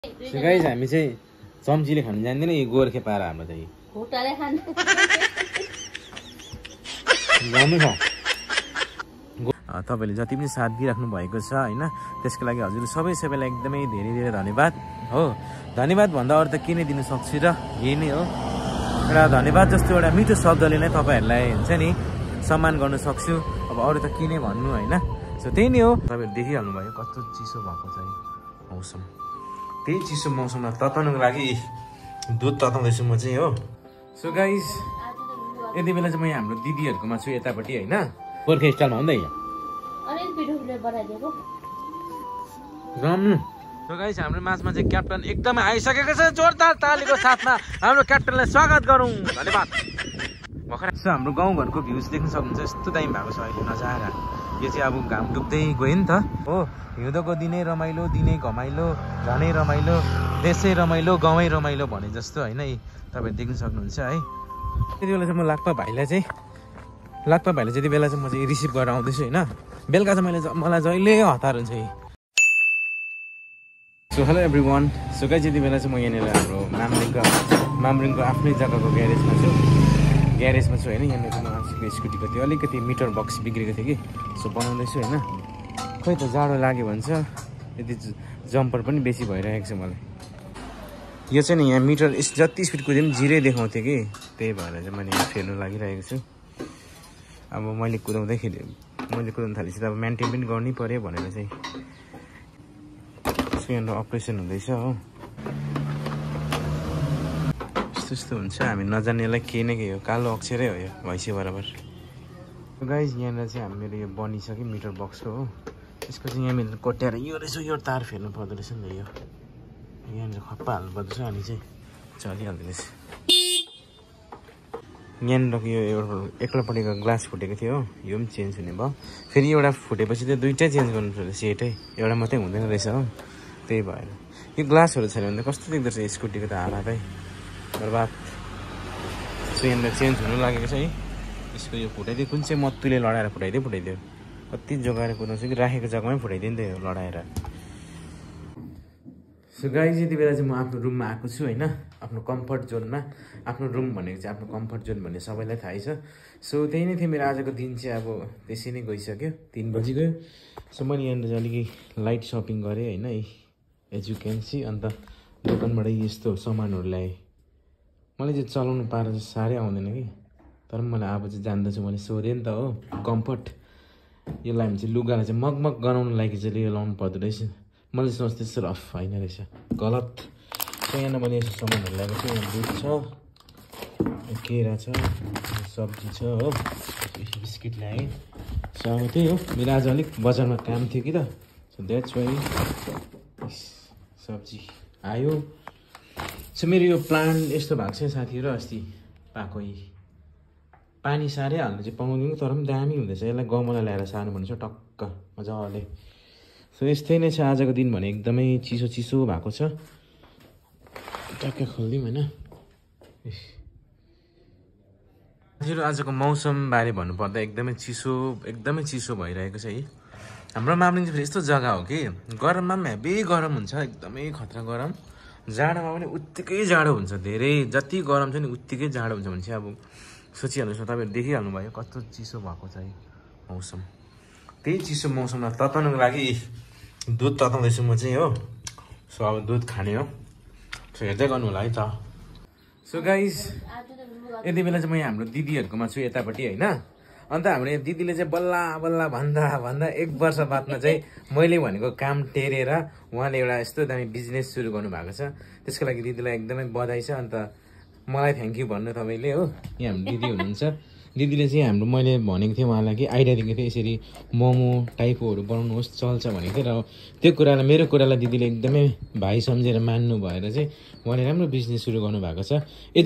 So guys, हामी चाहिँ चम्चीले खान जान्दैन यो गोर्खे पारा हाम्रो चाहिँ भुटाले खान राम्रो छ। तपाईले जति पनि साथ दिइराख्नु भएको छ हैन, त्यसको लागि हजुर सबैलाई एकदमै धेरै धन्यवाद हो। धन्यवाद भन्दा अरु त के नै दिन सक्छु र यही नै हो। एउटा धन्यवाद जस्तो एउटा मिठो शब्दले नै तपाईहरुलाई हुन्छ नि सम्मान गर्न सक्छु। अब अरु त के नै भन्नु हैन। सो त्यही नै हो। तपाईहरु देखिहाल्नु भयो कस्तो चिसो भएको छ मौसम। त्यही चिसो मौसममा तताउनको लागि दुध तताउँदैछु म चाहिँ हो। सो गाइस, यति बेला चाहिँ म हाम्रो दिदीहरुकोमा छु यतापट्टि हैन, गोर्खे स्टाइलमा हुँदै अनि पिठोले बनाइदिएको राम्रो। सो गाइस, हाम्रो माझमा चाहिँ क्याप्टन एकदमै आइसकेको छ। जोरदार तालीको साथमा हाम्रो क्याप्टनलाई स्वागत गरौँ। धन्यवाद। भर्खर हाम्रो गाउँघरको भ्यूज देख्न सक्नुहुन्छ, यस्तो दामी भएको छ अहिले नजारा। यो चाहिँ अब घाम डुब्दै गयो नि त हो। हिउँदोको दिनै रमाइलो, दिनै घमाइलो, झनै रमाइलो, देशै रमाइलो, गाउँै रमाइलो भने जस्तो होइन है। तपाईहरु देख्न सक्नुहुन्छ है। त्यति बेला चाहिँ म लाक्पा भाइलाई त्यति बेला चाहिँ म चाहिँ रिसिभ गरेर आउँदैछु होइन। बेलुका चाहिँ मलाई जहिले हतार हुन्छ है। So hello everyone. So guys, यति बेला चाहिँ म यहाँनिर हाम्रो मामरिङको आफ्नै जग्गाको ग्यारेजमा छु होइन। यहाँनिर म आफूको स्कुटीको त्यो अलिकति मिटर बक्स बिग्रेको थियो कि, सो बनाउँदैछु होइन। खोइ त जाडो लाग्यो भन्छ, यति जम्पर पनि बेसी भइरहेको छ मलाई। यो चाहिँ नि यहाँ मिटर जति स्पिड कुदे पनि जिरै देखाउँथ्यो कि, त्यही भएर चाहिँ मैले यहाँ फेर्नु लागिरहेको छु। अब मैले कुदाउन थालेपछि त अब मेन्टेन पनि गर्नै पर्यो भनेर चाहिँ यहाँनिर अपरेसन हुँदैछ हो। यस्तो हुन्छ, हामी नजान्नेलाई केही न केही हो। कालो अक्षरै हो यो, भैँसी बराबर। गाइज, यहाँनिर चाहिँ मेरो यो बनिसक्यो मिटर बक्सको हो। त्यसको चाहिँ यहाँनिर कोट्याएर यो रहेछ, यो तार फेर्नु पर्दो रहेछ नि त। यो यहाँनिर खप्पा हाल्नुपर्दो रहेछ, अनि चाहिँ चलिहाल्दो रहेछ। यहाँनिर यो एक्लोपट्टिको ग्लास फुटेको थियो हो, यो पनि चेन्ज हुने भयो। फेरि एउटा फुटेपछि त दुइटै चेन्ज गर्नु पर्छ, सेटै एउटा मात्रै हुँदैन रहेछ हो। त्यही भएर यो ग्लासहरू छैन भने त कस्तो देख्दो रहेछ स्कुटीको त हालतै बर्बाद। सो यहाँनिर चेन्ज हुनु लागेको छ है। यसको यो फुटाइदियो, कुन चाहिँ मत्तुले लडाएर फुटाइदियो। कति जोगाएर कुदाउँछु कि राखेको जग्गामै फुटाइदियो नि त यो लडाएर। सो गाइज, यति बेला चाहिँ म आफ्नो रुममा आएको छु होइन, आफ्नो कम्फर्ट जोनमा। आफ्नो रुम भनेको चाहिँ आफ्नो कम्फर्ट जोन भन्ने सबैलाई थाहै छ। सो त्यही नै थियो मेरो आजको दिन चाहिँ। अब त्यसै नै गइसक्यो, 3 बजी गयो। सो मैले यहाँनिर चाहिँ अलिकति लाइट सपिङ गरेँ होइन, एज यु क्यान सी। अन्त दोकानबाट यस्तो सामानहरू ल्याएँ। मैले चाहिँ चलाउनु पाएर चाहिँ साह्रै आउँदैन कि, तर पनि मलाई अब चाहिँ जान्दछु। मैले सोधेँ नि त हो, कम्फर्ट यो लायो भने चाहिँ लुगालाई चाहिँ मगमग गराउनु लागि चाहिँ यो लाउनु पर्दो रहेछ। मैले सोच्थेँ त्यस्तो रफ होइन रहेछ, गलत। सो यहाँ मैले यस्तो सामानहरू ल्याएको छु। यहाँ दुध छ, केरा छ, सब्जी छ हो, बिस्किट ल्याएँ। सो अब त्यही हो, मेरो आज अलिक बजारमा काम थियो कि त। सो द्याट्स वाइ सब्जी आयो। सो मेरो यो प्लान्ट यस्तो भएको छ साथीहरू, अस्ति पाएको पानी साह्रै हाल्नु चाहिँ पाउँदैन, तर पनि दामी हुँदैछ। यसलाई गमला ल्याएर सार्नु भनेको छ टक्क मजाले। सो यस्तै नै छ आजको दिन भने, एकदमै चिसो भएको छ। टक्कै खोलिदिउँ होइन। हजुर, आजको मौसमबारे भन्नुपर्दा एकदमै चिसो भइरहेको छ है। हाम्रो मामरिङ चाहिँ यस्तो जग्गा हो कि गरममा पनि हेभी गरम हुन्छ, एकदमै खतरा गरम। जाडोमा पनि उत्तिकै जाडो हुन्छ। धेरै जति गरम छ नि उत्तिकै जाडो हुन्छ भने चाहिँ अब सोचिहाल्नुहोस् न। तपाईँहरू देखिहाल्नु भयो कस्तो चिसो भएको छ है मौसम। त्यही चिसो मौसममा तताउनको लागि दुध तताउँदैछु म चाहिँ हो। सो अब दुध खाने हो। सो हेर्दै गर्नु होला है त। सो गाइस, यति बेला चाहिँ म हाम्रो दिदीहरुकोमा छु यतापट्टि हैन। अन्त हाम्रो दिदीले चाहिँ बल्ल भन्दा 1 वर्ष बादमा चाहिँ मैले भनेको काम टेरेर उहाँले एउटा यस्तो दामी बिजनेस सुरु गर्नु भएको छ। त्यसको लागि दिदीलाई एकदमै बधाई छ। अन्त मलाई थ्याङ्क यू भन्नु तपाईँले हो। यहाँ हाम्रो दिदी हुनुहुन्छ। दिदीले चाहिँ हाम्रो मैले भनेको थिएँ उहाँलाई कि आइडिया दिएको थिएँ, यसरी मोमो टाइपोहरू बनाउनुहोस् चल्छ भनेको थिएँ। र त्यो कुरालाई मेरो कुरालाई दिदीले एकदमै भाइ सम्झेर मान्नु भएर चाहिँ उहाँले राम्रो बिजनेस सुरु गर्नु भएको छ।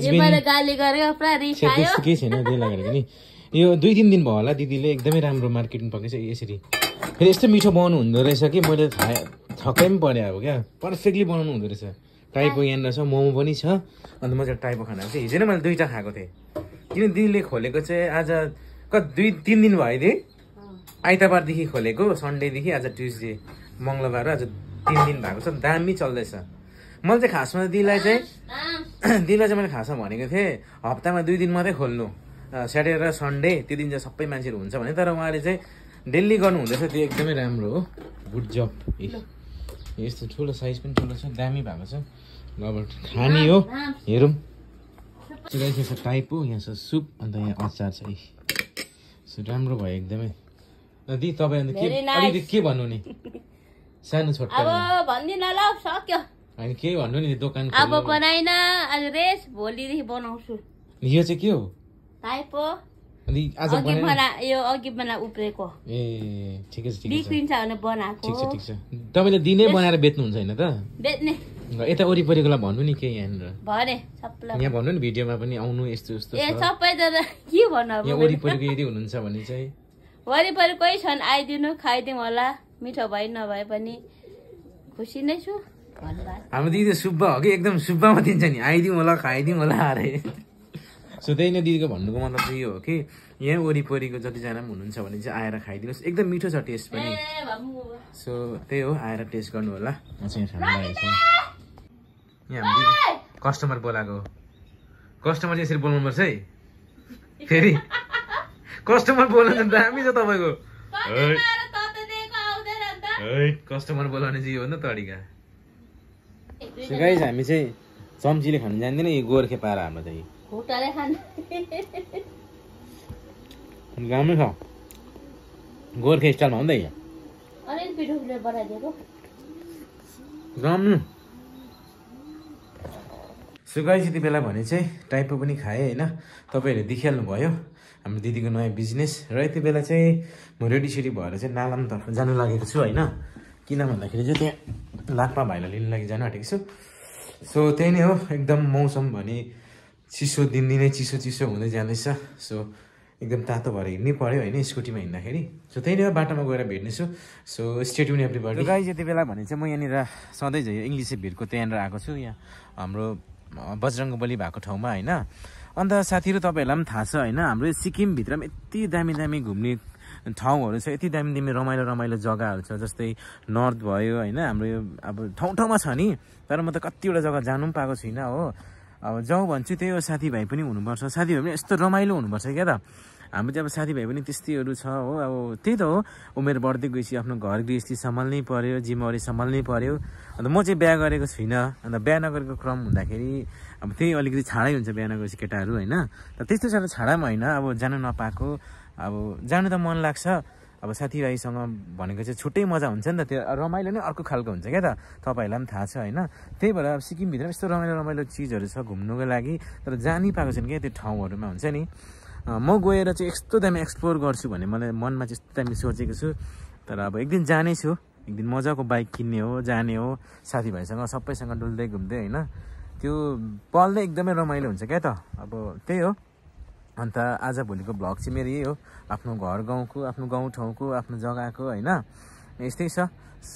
केही छैन त्यसलाई गरेको नि। यो 2-3 दिन भयो होला, दिदीले एकदमै राम्रो मार्केटिङ पकेछ यसरी। फेरि यस्तो मिठो बनाउनु हुँदो रहेछ कि मैले छक्कै पनि परेँ अब क्या। पर्फेक्टली बनाउनु हुँदो रहेछ। टाइपो यहाँनिर छ, मोमो पनि छ। अन्त म चाहिँ टाइपो खाना चाहिँ हिजो नै मैले 2टा खाएको थिएँ। किन दिदीले खोलेको चाहिँ आज 2-3 दिन भयो दिदी। आइतबारदेखि खोलेको, सन्डेदेखि आज ट्युसडे, मङ्गलबार आज 3 दिन भएको छ। दामी चल्दैछ। मैले चाहिँ खासमा दिदीलाई चाहिँ मैले खासमा भनेको थिएँ हप्तामा 2 दिन मात्रै खोल्नु, स्याटरडे र सन्डे, त्यो दिन चाहिँ सबै मान्छेहरू हुन्छ भने। तर उहाँले चाहिँ डेली गर्नु हुँदैछ, त्यो एकदमै राम्रो हो। Good job. यस्तो ठुलो साइज पनि ठुलो छ, दामी भएको छ। ल अब खाने हो, हेरौँ। यहाँ छ टाइप हो, यहाँ छ सुप, अन्त यहाँ अचार छ। राम्रो भयो एकदमै। दिदी तपाईँ अन्त के अलिकति के भन्नु नि, सानो छोटो अब भन्दिनँ ल, सक्यो। होइन केही भन्नु नि, दोकान अब बनाइन, आज रेस, भोलिदेखि बनाउँछु। यो चाहिँ के हो? टाइप हो, आज यो अघि बना उब्रेको। ए ठिकै छ, बिग्रिन्छ भने बनाएको। ठिक छ। तपाईँले दिनै बनाएर बेच्नुहुन्छ होइन त? बेच्ने। यता वरिपरिकोलाई भन्नु नि के यहाँनिर भने सबलाई यहाँ भन्नु नि, भिडियोमा पनि आउनु यस्तो यस्तो ए सबैजना के भन्नु। यहाँ वरिपरिको यदि हुनुहुन्छ भने चाहिँ वरिपरि कोही छन् आइदिनु, खाइदिउँ होला। मिठो भए नभए पनि खुसी नै छु। हाम्रो दिदी सुब्बा हो कि एकदम सुब्बामा दिन्छ नि, आइदिउँ होला खाइदिउँ होला अरे। सो त्यही नै दिदीको भन्नुको मतलब चाहिँ यो हो कि यहाँ वरिपरिको जतिजना पनि हुनुहुन्छ भने चाहिँ आएर खाइदिनुहोस्, एकदम मिठो छ टेस्ट पनि। सो त्यही हो, आएर टेस्ट गर्नु होला। म चाहिँ खानु लागेको छु। यहाँ हाम्रो कस्टमर बोलाएको, कस्टमर चाहिँ यसरी बोल्नुपर्छ है फेरि। कस्टमर बोल्नु चाहिँ दामी छ तपाईँको। कस्टमर बोलाउने चाहिँ यो हो नि त तरिका। सो गाइस हामी चाहिँ चम्चीले खानु जान्दैन, यो गोर्खे पारा हाम्रो चाहिँ राम्रो छ, गोर्खे स्टाइलमा हुँदै राम्रो। सो गाइस यति बेला भने चाहिँ टाइपो पनि खाएँ होइन, तपाईँहरूले देखिहाल्नु भयो हाम्रो दिदीको नयाँ बिजनेस। र यति बेला चाहिँ म रेडीसेडी भएर चाहिँ नालामतर्फ जानु लागेको छु होइन, किन भन्दाखेरि चाहिँ त्यहाँ लाक्पा भाइलाई लिनु लागि जानु आँटेको छु। सो त्यही नै हो, एकदम मौसम भने चिसो, दिनदिनै चिसो हुँदै जाँदैछ। सो एकदम तातो भएर हिँड्नै पऱ्यो होइन स्कुटीमा हिँड्दाखेरि। सो त्यही नै हो, बाटोमा गएर भेट्नेछु। So stay tune everybody. Guys यति बेला भने चाहिँ म यहाँनिर सधैँ झै इङ्ग्लिस भिरको त्यहाँनिर आएको छु, यहाँ हाम्रो बजरङ्गबली भएको ठाउँमा होइन। अन्त साथीहरू तपाईँहरूलाई पनि थाहा छ होइन, हाम्रो सिक्किमभित्रमा यति दामी दामी घुम्ने ठाउँहरू छ, यति दामी दामी रमाइलो जग्गाहरू छ। जस्तै नर्थ भयो होइन, हाम्रो यो अब ठाउँमा छ नि, तर म त कतिवटा जग्गा जानु पनि पाएको छुइनँ हो। अब जाउँ भन्छु, त्यही हो साथीभाइ पनि हुनुपर्छ, साथीभाइ पनि यस्तो रमाइलो हुनुपर्छ क्या त। हाम्रो चाहिँ अब साथीभाइ पनि त्यस्तैहरू छ हो। अब त्यही त हो, उमेर बढ्दै गएपछि आफ्नो घर गृहस्थी सम्हाल्नै पऱ्यो, जिम्मेवारी सम्हाल्नै पऱ्यो। अन्त म चाहिँ बिहा गरेको छुइनँ, अन्त बिहा नगरेको क्रम हुँदाखेरि अब त्यही अलिकति छाडै हुन्छ बिहा नगरेपछि केटाहरू होइन। त त्यस्तो साह्रो छाडा पनि होइन, अब जानु नपाएको, अब जानु त मन लाग्छ। अब साथीभाइसँग भनेको चाहिँ छुट्टै मजा हुन्छ नि त, त्यो रमाइलो नै अर्को खालको हुन्छ क्या त, तपाईँहरूलाई पनि थाहा छ होइन। त्यही भएर अब सिक्किमभित्र यस्तो रमाइलो चिजहरू छ घुम्नुको लागि, तर जानै पाएको छैन क्या त्यो ठाउँहरूमा हुन्छ नि। म गएर चाहिँ यस्तो दामी एक्सप्लोर गर्छु भन्ने मलाई मनमा चाहिँ यस्तो दामी सोचेको छु। तर अब एक दिन जाने छु, एक दिन मजाको बाइक किन्ने हो, जाने हो साथीभाइसँग सबैसँग डुल्दै घुम्दै होइन, त्यो पल नै एकदमै रमाइलो हुन्छ क्या त। अब त्यही हो। अन्त आज भोलिको भ्लग चाहिँ मेरो यही हो, आफ्नो घर गाउँको, आफ्नो गाउँठाउँको, आफ्नो जग्गाको होइन, यस्तै छ।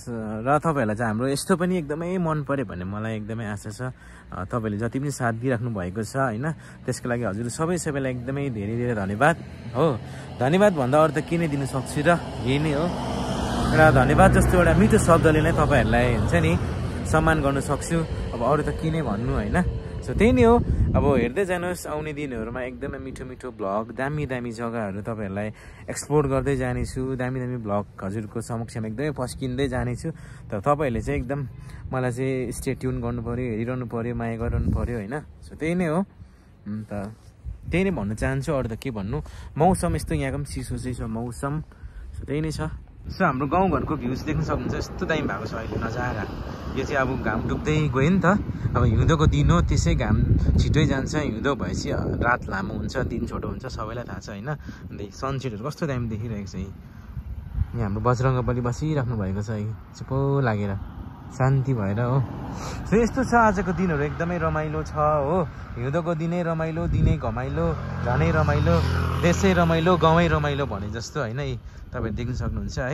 र तपाईँहरूलाई चाहिँ हाम्रो यस्तो पनि एकदमै मन पऱ्यो भन्ने मलाई एकदमै आशा छ। तपाईँले जति पनि साथ दिइराख्नु भएको छ होइन, त्यसको लागि हजुर सबैलाई एकदमै धेरै धेरै धन्यवाद हो। धन्यवाद भन्दा अरू त के नै दिनु सक्छु र, यही नै हो। र धन्यवाद जस्तो एउटा मिठो शब्दले नै तपाईँहरूलाई हुन्छ नि सम्मान गर्नु सक्छु। अब अरू त के नै भन्नु होइन। सो त्यही नै हो, अब हेर्दै जानुहोस्, आउने दिनहरूमा एकदमै मिठो भ्लग, दामी जग्गाहरू तपाईँहरूलाई एक्सप्लोर गर्दै जानेछु, दामी भ्लग हजुरको समक्षमा एकदमै पस्किँदै जानेछु। तर तपाईँहरूले चाहिँ एकदम मलाई चाहिँ स्टे ट्युन गर्नु पऱ्यो, हेरिरहनु पऱ्यो, माया गरिरहनु पऱ्यो होइन। सो त्यही नै हो। अन्त त्यही नै भन्न चाहन्छु, अरू त के भन्नु। मौसम यस्तो यहाँको पनि चिसो चाहिँ छ मौसम। सो त्यही नै छ। सो हाम्रो गाउँघरको भ्युज देख्न सक्नुहुन्छ, यस्तो दामी भएको छ अहिले नजारा। यो चाहिँ अब घाम डुब्दै गयो नि त, अब हिउँदोको दिन हो, त्यसै घाम छिटै जान्छ। हिउँदो भएपछि रात लामो हुन्छ, दिन छोटो हुन्छ, सबैलाई थाहा छ होइन। अन्त सनसेटहरू कस्तो दामी देखिरहेको छ। यहाँ हाम्रो बजरङ्गबली बसिराख्नु भएको छ, चुप्पो लागेर शान्ति भएर हो। सो यस्तो छ आजको दिनहरू, एकदमै रमाइलो छ हो। हिउँदोको दिनै रमाइलो, दिनै घमाइलो, झनै रमाइलो, देशै रमाइलो, गाउँै रमाइलो भने जस्तो होइन, तपाईँहरू देख्न सक्नुहुन्छ है।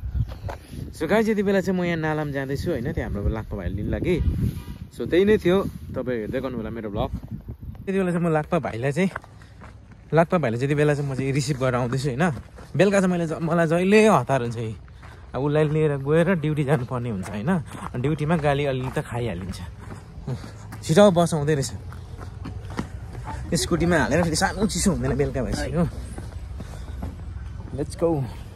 सो गाइस यति बेला चाहिँ म यहाँ नालाम जाँदैछु होइन, त्यहाँ हाम्रो लाक्पा भाइले लिनु लागि। सो त्यही नै थियो, तपाईँ हेर्दै गर्नु होला मेरो भ्लग। त्यति बेला चाहिँ म लाक्पा भाइलाई जति बेला चाहिँ म चाहिँ रिसिभ गरेर आउँदैछु होइन। बेलुका चाहिँ मलाई जहिले हतार हुन्छ, अब उसलाई लिएर गएर ड्युटी जानुपर्ने हुन्छ होइन। ड्युटीमा गाली अलिअलि त खाइहालिन्छ, छिटो बस आउँदै रहेछ स्कुटीमा हालेर फेरि सानो चिसो हुँदैन बेलुका भइसक्यो लेट्स गो